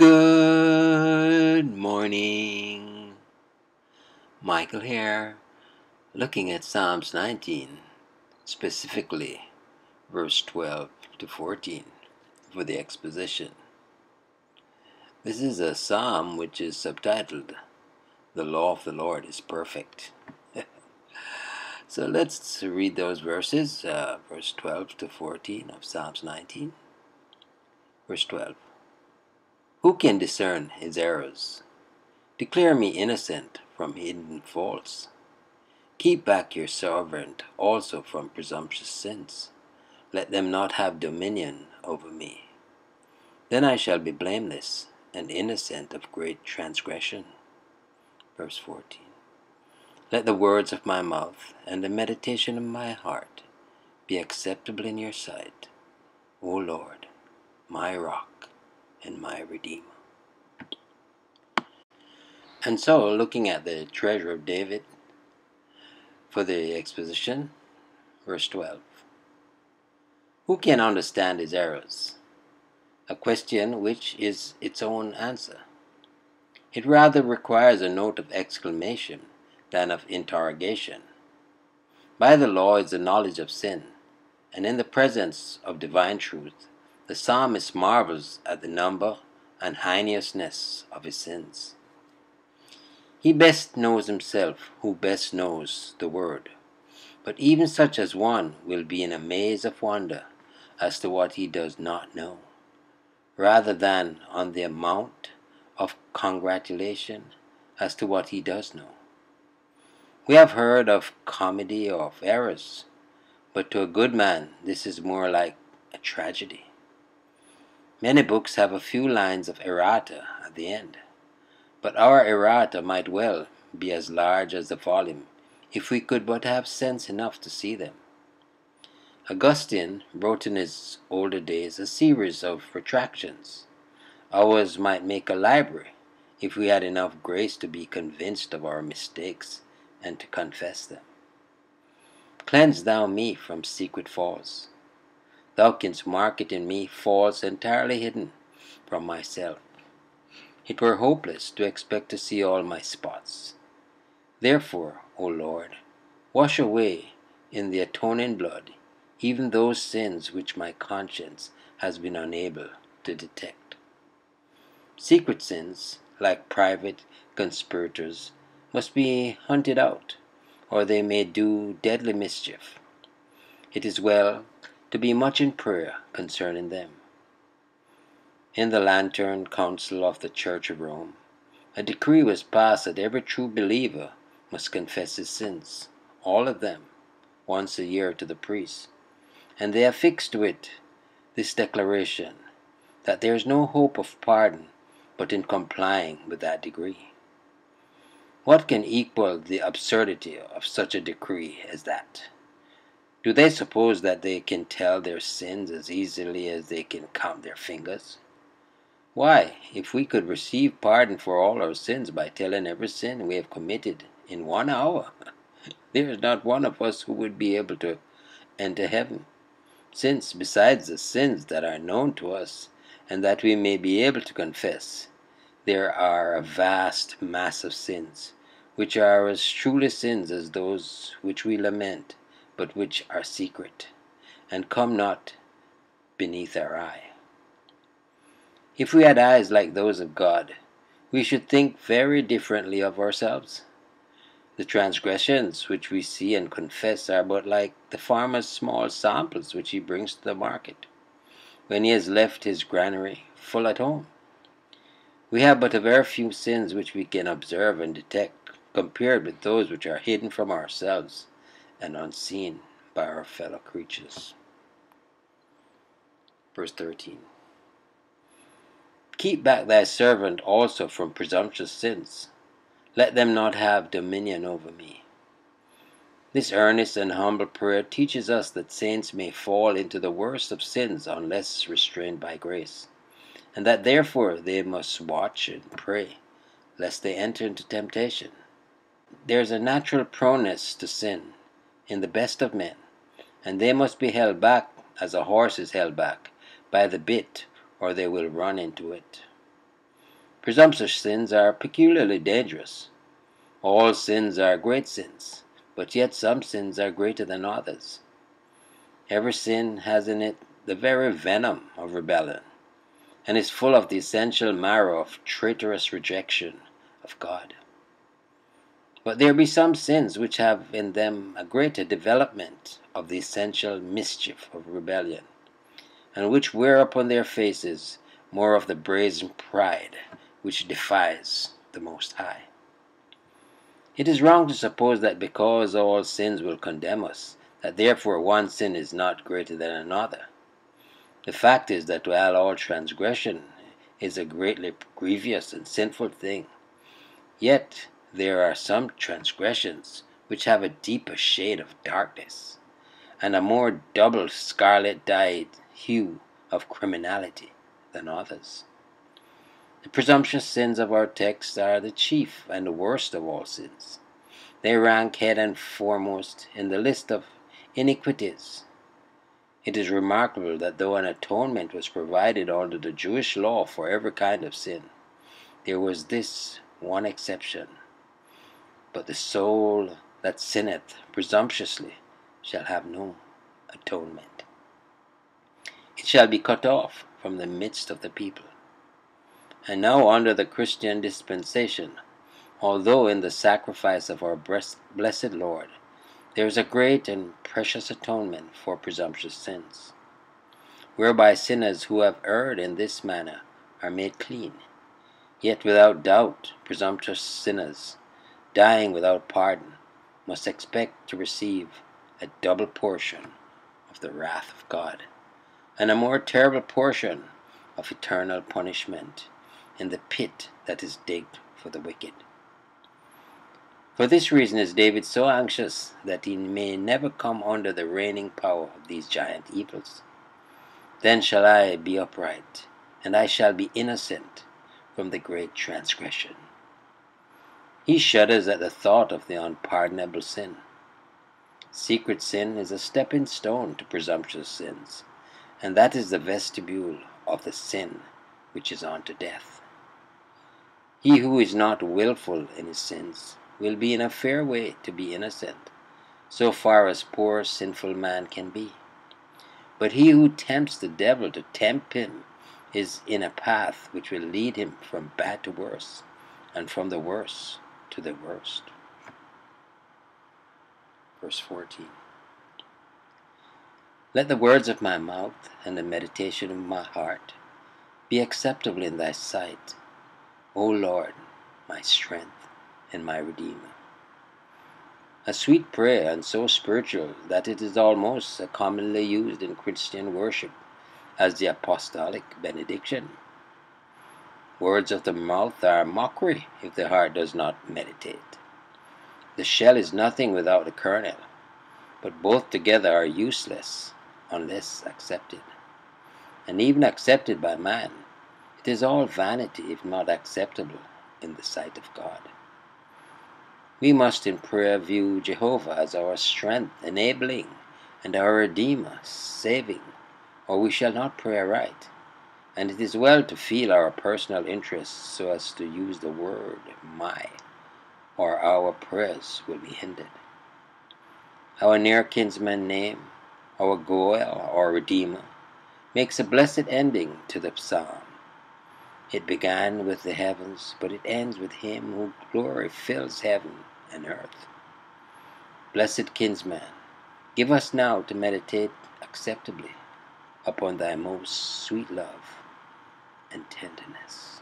Good morning. Michael here, looking at Psalms 19, specifically verse 12 to 14 for the exposition. This is a psalm which is subtitled, "The Law of the Lord is Perfect." So let's read those verses, verse 12 to 14 of Psalms 19. Verse 12. Who can discern his errors? Declare me innocent from hidden faults. Keep back your servant also from presumptuous sins. Let them not have dominion over me. Then I shall be blameless and innocent of great transgression. Verse 14. Let the words of my mouth and the meditation of my heart be acceptable in your sight, O Lord, my rock and my redeemer. And so, looking at the treasure of David for the exposition, verse 12. Who can understand his errors? A question which is its own answer. It rather requires a note of exclamation than of interrogation. By the law is the knowledge of sin, and in the presence of divine truth, the psalmist marvels at the number and heinousness of his sins. He best knows himself who best knows the word, but even such as one will be in a maze of wonder as to what he does not know, rather than on the amount of congratulation as to what he does know. We have heard of comedy of errors, but to a good man this is more like a tragedy. Many books have a few lines of errata at the end, but our errata might well be as large as the volume if we could but have sense enough to see them. Augustine wrote in his older days a series of retractions. Ours might make a library if we had enough grace to be convinced of our mistakes and to confess them. Cleanse thou me from secret faults. Thou canst mark it in me faults entirely hidden from myself. It were hopeless to expect to see all my spots. Therefore, O Lord, wash away in the atoning blood even those sins which my conscience has been unable to detect. Secret sins, like private conspirators, must be hunted out, or they may do deadly mischief. It is well to be much in prayer concerning them. In the Lantern Council of the Church of Rome, a decree was passed that every true believer must confess his sins, all of them, once a year to the priest, and they affixed to it this declaration, that there is no hope of pardon but in complying with that decree. What can equal the absurdity of such a decree as that? Do they suppose that they can tell their sins as easily as they can count their fingers? Why, if we could receive pardon for all our sins by telling every sin we have committed in 1 hour, there is not one of us who would be able to enter heaven, since besides the sins that are known to us and that we may be able to confess, there are a vast mass of sins which are as truly sins as those which we lament, but which are secret, and come not beneath our eye. If we had eyes like those of God, we should think very differently of ourselves. The transgressions which we see and confess are but like the farmer's small samples which he brings to the market, when he has left his granary full at home. We have but a very few sins which we can observe and detect, compared with those which are hidden from ourselves and unseen by our fellow creatures. Verse 13. Keep back thy servant also from presumptuous sins. Let them not have dominion over me. This earnest and humble prayer teaches us that saints may fall into the worst of sins unless restrained by grace, and that therefore they must watch and pray, lest they enter into temptation. There is a natural proneness to sin in the best of men, and they must be held back as a horse is held back by the bit, or they will run into it. Presumptuous sins are peculiarly dangerous. All sins are great sins, but yet some sins are greater than others. Every sin has in it the very venom of rebellion, and is full of the essential marrow of traitorous rejection of God. But there be some sins which have in them a greater development of the essential mischief of rebellion, and which wear upon their faces more of the brazen pride which defies the Most High. It is wrong to suppose that because all sins will condemn us, that therefore one sin is not greater than another. The fact is that while all transgression is a greatly grievous and sinful thing, yet there are some transgressions which have a deeper shade of darkness, and a more double scarlet-dyed hue of criminality than others. The presumptuous sins of our text are the chief and the worst of all sins. They rank head and foremost in the list of iniquities. It is remarkable that though an atonement was provided under the Jewish law for every kind of sin, there was this one exception: but the soul that sinneth presumptuously shall have no atonement. It shall be cut off from the midst of the people. And now under the Christian dispensation, although in the sacrifice of our blessed Lord, there is a great and precious atonement for presumptuous sins, whereby sinners who have erred in this manner are made clean. Yet without doubt presumptuous sinners, dying without pardon, must expect to receive a double portion of the wrath of God, and a more terrible portion of eternal punishment in the pit that is digged for the wicked. For this reason is David so anxious that he may never come under the reigning power of these giant evils. Then shall I be upright, and I shall be innocent from the great transgression. He shudders at the thought of the unpardonable sin. Secret sin is a stepping stone to presumptuous sins, and that is the vestibule of the sin which is unto death. He who is not willful in his sins will be in a fair way to be innocent, so far as poor sinful man can be. But he who tempts the devil to tempt him is in a path which will lead him from bad to worse, and from the worst to the worst. Verse 14. Let the words of my mouth and the meditation of my heart be acceptable in thy sight, O Lord, my strength and my Redeemer. A sweet prayer, and so spiritual that it is almost commonly used in Christian worship as the apostolic benediction. Words of the mouth are mockery if the heart does not meditate. The shell is nothing without the kernel, but both together are useless unless accepted. And even accepted by man, it is all vanity if not acceptable in the sight of God. We must in prayer view Jehovah as our strength, enabling, and our Redeemer, saving, or we shall not pray aright. And it is well to feel our personal interests so as to use the word my, or our prayers will be hindered. Our near kinsman name, our Goel or Redeemer, makes a blessed ending to the psalm. It began with the heavens, but it ends with him whose glory fills heaven and earth. Blessed kinsman, give us now to meditate acceptably upon thy most sweet love and tenderness.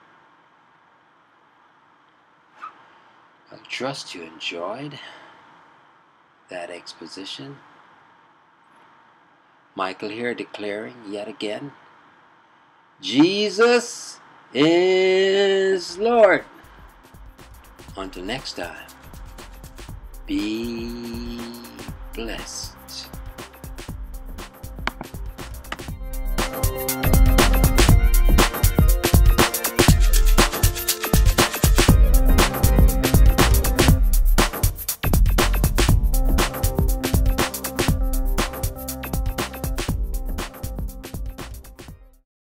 I trust you enjoyed that exposition. Michael here declaring yet again, Jesus is Lord. Until next time, be blessed.